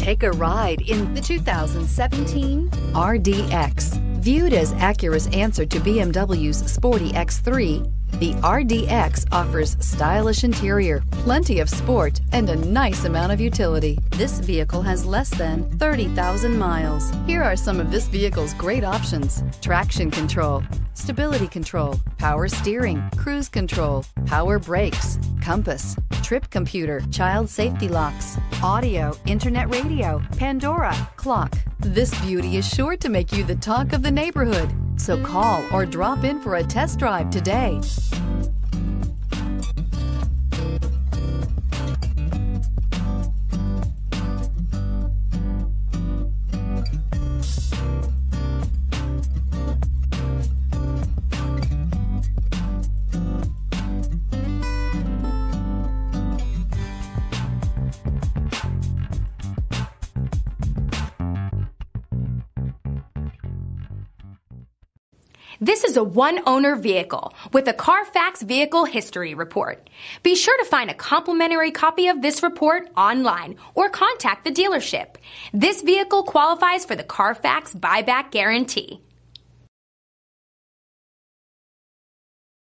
Take a ride in the 2017 RDX. Viewed as Acura's answer to BMW's sporty X3, the RDX offers stylish interior, plenty of sport, and a nice amount of utility. This vehicle has less than 30,000 miles. Here are some of this vehicle's great options: traction control, stability control, power steering, cruise control, power brakes, compass, trip computer, child safety locks, audio, internet radio, Pandora, clock. This beauty is sure to make you the talk of the neighborhood. So call or drop in for a test drive today. This is a one-owner vehicle with a Carfax Vehicle History Report. Be sure to find a complimentary copy of this report online or contact the dealership. This vehicle qualifies for the Carfax Buyback Guarantee.